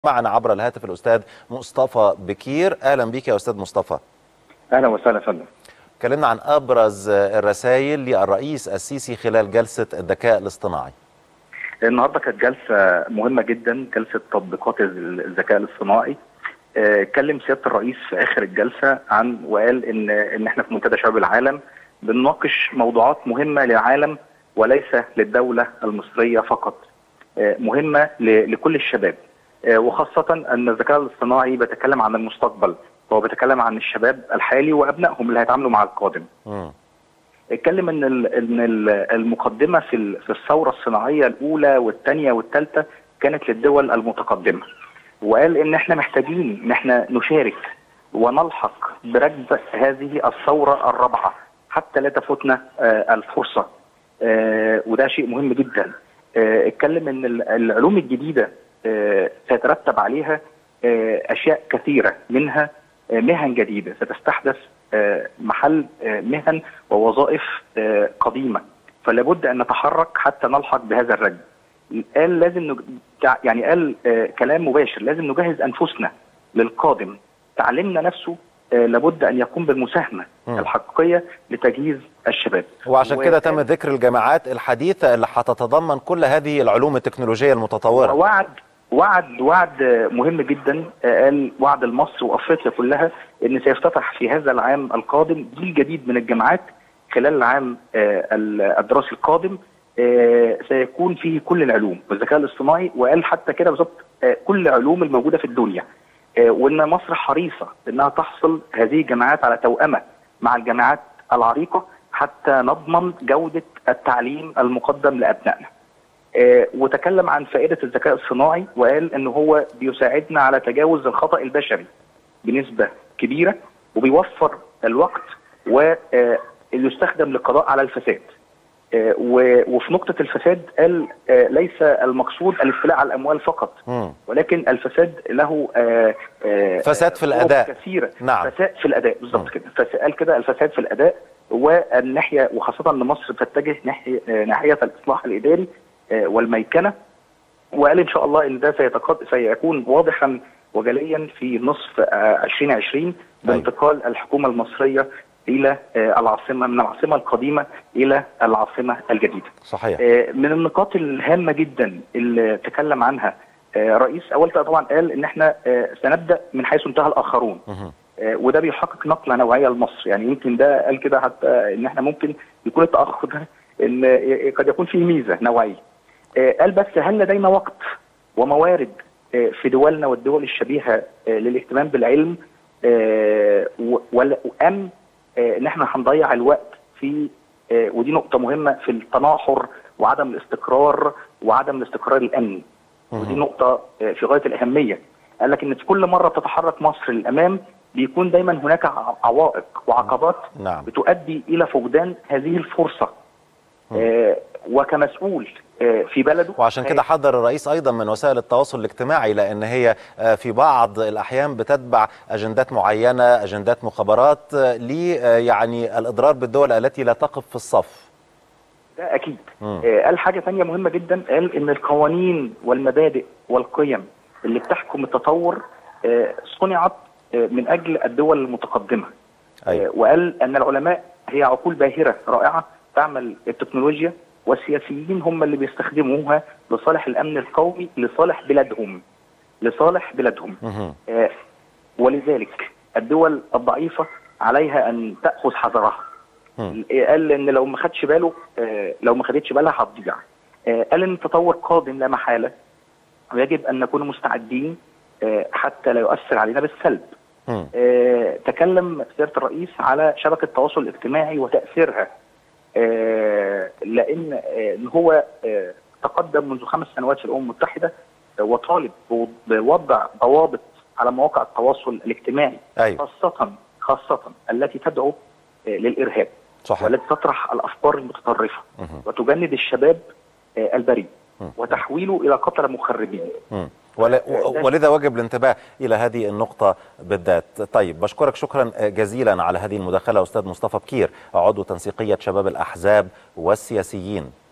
معنا عبر الهاتف الأستاذ مصطفى بكير. أهلا بك يا أستاذ مصطفى. أهلا وسهلا يا فندم. كلمنا عن أبرز الرسائل للرئيس السيسي خلال جلسة الذكاء الاصطناعي. النهارده كانت جلسة مهمة جدا، جلسة تطبيقات الذكاء الاصطناعي. اتكلم سيادة الرئيس في آخر الجلسة وقال إن احنا في منتدى شباب العالم بنناقش موضوعات مهمة للعالم وليس للدولة المصرية فقط، مهمة لكل الشباب، وخاصة أن الذكاء الاصطناعي بيتكلم عن المستقبل، هو بيتكلم عن الشباب الحالي وأبنائهم اللي هيتعاملوا مع القادم. اتكلم ان المقدمه في الثوره الصناعيه الاولى والثانيه والثالثه كانت للدول المتقدمه، وقال ان احنا محتاجين ان احنا نشارك ونلحق بركب هذه الثوره الرابعه حتى لا تفوتنا الفرصه، وده شيء مهم جدا. اتكلم ان العلوم الجديده سيترتب عليها اشياء كثيره، منها مهن جديده ستستحدث محل مهن ووظائف قديمه، فلا بد ان نتحرك حتى نلحق بهذا الرجل. قال لازم قال كلام مباشر، لازم نجهز انفسنا للقادم. تعليمنا نفسه لابد ان يقوم بالمساهمه الحقيقيه لتجهيز الشباب، وعشان كده تم ذكر الجامعات الحديثه اللي هتتضمن كل هذه العلوم التكنولوجيه المتطوره. وعد مهم جدا، قال وعد لمصر وافريقيا كلها ان سيفتتح في هذا العام القادم جيل جديد من الجامعات. خلال العام الدراسي القادم سيكون فيه كل العلوم والذكاء الاصطناعي، وقال حتى كده بالظبط كل العلوم الموجوده في الدنيا، وان مصر حريصه انها تحصل هذه الجامعات على توأمه مع الجامعات العريقه حتى نضمن جوده التعليم المقدم لابنائنا. وتكلم عن فائدة الذكاء الصناعي، وقال ان هو بيساعدنا على تجاوز الخطأ البشري بنسبة كبيرة، وبيوفر الوقت ويستخدم للقضاء على الفساد. وفي نقطة الفساد قال ليس المقصود الاستيلاء على الأموال فقط، ولكن الفساد له فساد في الأداء كثيرة. نعم. فساد في الأداء بالضبط كده، قال كده الفساد في الأداء، والناحية وخاصة ان مصر تتجه ناحية الإصلاح الإداري والميكنه، وقال ان شاء الله ان ده سيكون واضحا وجليا في نصف 2020 بانتقال الحكومه المصريه الى العاصمه، من العاصمه القديمه الى العاصمه الجديده. صحيح. من النقاط الهامه جدا اللي تكلم عنها رئيس اولتا طبعا قال ان احنا سنبدا من حيث انتهى الاخرون، وده بيحقق نقله نوعيه لمصر. يعني يمكن ده قال كده حتى ان احنا ممكن يكون التاخر ده ان قد يكون فيه ميزه نوعيه. قال بس هل لدينا وقت وموارد في دولنا والدول الشبيهه للاهتمام بالعلم، أم ان احنا هنضيع الوقت في ودي نقطه مهمه في التناحر وعدم الاستقرار وعدم الاستقرار الامني، ودي نقطه في غايه الاهميه. قال لك ان في كل مره تتحرك مصر للامام بيكون دايما هناك عوائق وعقبات نعم. بتؤدي الى فقدان هذه الفرصه. وكمسؤول في بلده، وعشان كده حذر الرئيس ايضا من وسائل التواصل الاجتماعي، لان هي في بعض الاحيان بتتبع اجندات معينه، اجندات مخابرات يعني الاضرار بالدول التي لا تقف في الصف. ده اكيد. قال حاجه ثانيه مهمه جدا، قال ان القوانين والمبادئ والقيم اللي بتحكم التطور صنعت من اجل الدول المتقدمه. أيوة. وقال ان العلماء هي عقول باهره رائعه تعمل التكنولوجيا، والسياسيين هم اللي بيستخدموها لصالح الامن القومي، لصالح بلادهم. ولذلك الدول الضعيفه عليها ان تاخذ حذرها. قال ان لو ما خدتش بالها هتضيع. قال ان التطور قادم لا محاله، ويجب ان نكون مستعدين حتى لا يؤثر علينا بالسلب. تكلم سيادة الرئيس على شبكة التواصل الاجتماعي وتأثيرها، لأن هو تقدم منذ 5 سنوات في الأمم المتحدة وطالب بوضع ضوابط على مواقع التواصل الاجتماعي. أيوة. خاصة التي تدعو للإرهاب. صحيح. والتي تطرح الأفكار المتطرفة وتجند الشباب البريء وتحويله إلى قطر مخربين. ولذا واجب الانتباه إلى هذه النقطة بالذات. طيب، بشكرك شكرا جزيلا على هذه المداخلة أستاذ مصطفى بكير، عضو تنسيقية شباب الأحزاب والسياسيين.